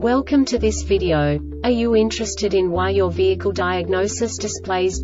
Welcome to this video. Are you interested in why your vehicle diagnosis displays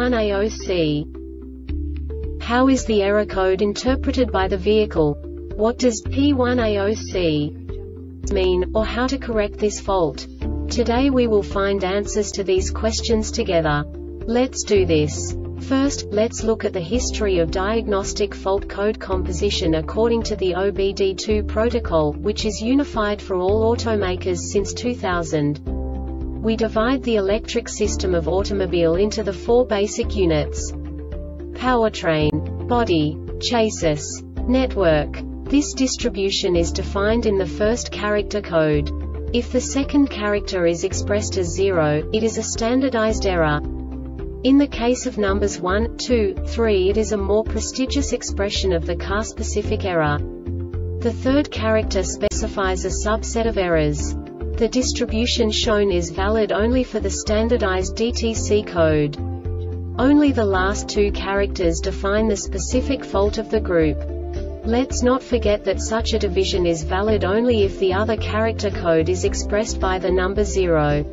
P1AOC? How is the error code interpreted by the vehicle? What does P1AOC mean, or how to correct this fault? Today we will find answers to these questions together. Let's do this. First, let's look at the history of diagnostic fault code composition according to the OBD2 protocol, which is unified for all automakers since 2000. We divide the electric system of automobile into the four basic units: powertrain, body, chassis, network. This distribution is defined in the first character code. If the second character is expressed as 0, it is a standardized error. In the case of numbers 1, 2, 3, it is a more prestigious expression of the car-specific error. The third character specifies a subset of errors. The distribution shown is valid only for the standardized DTC code. Only the last two characters define the specific fault of the group. Let's not forget that such a division is valid only if the other character code is expressed by the number 0.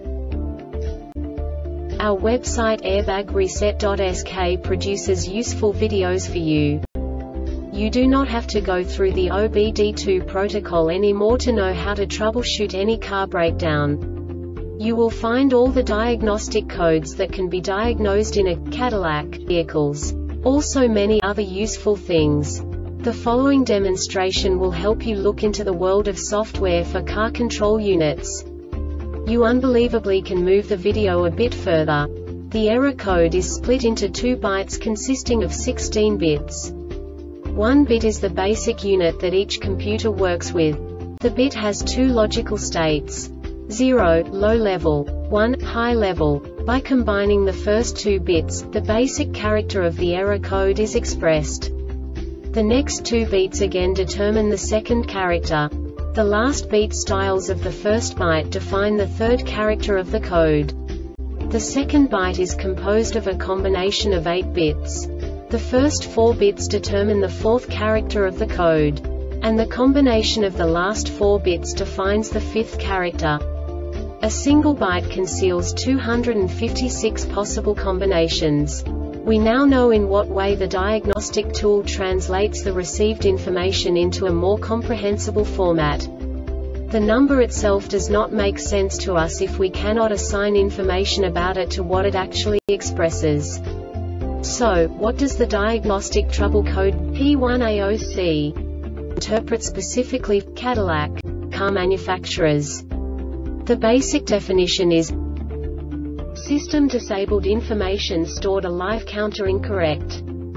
Our website airbagreset.sk produces useful videos for you. You do not have to go through the OBD2 protocol anymore to know how to troubleshoot any car breakdown. You will find all the diagnostic codes that can be diagnosed in a Cadillac vehicles. Also many other useful things. The following demonstration will help you look into the world of software for car control units. You unbelievably can move the video a bit further. The error code is split into 2 bytes consisting of 16 bits. 1 bit is the basic unit that each computer works with. The bit has 2 logical states: 0, low level, 1, high level. By combining the first 2 bits, the basic character of the error code is expressed. The next 2 beats again determine the second character. The last beat styles of the first byte define the third character of the code. The second byte is composed of a combination of 8 bits. The first 4 bits determine the fourth character of the code. And the combination of the last 4 bits defines the fifth character. A single byte conceals 256 possible combinations. We now know in what way the diagnostic tool translates the received information into a more comprehensible format. The number itself does not make sense to us if we cannot assign information about it to what it actually expresses. So, what does the diagnostic trouble code P1AOC interpret specifically for Cadillac car manufacturers? The basic definition is: system disabled, information stored alive, counter incorrect.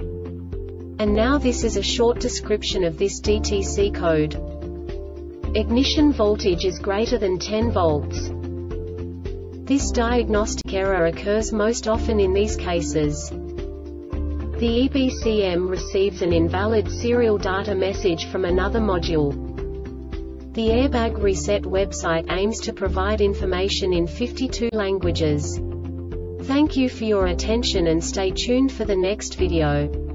And now this is a short description of this DTC code. Ignition voltage is greater than 10 volts. This diagnostic error occurs most often in these cases. The EBCM receives an invalid serial data message from another module. The Airbag Reset website aims to provide information in 52 languages. Thank you for your attention and stay tuned for the next video.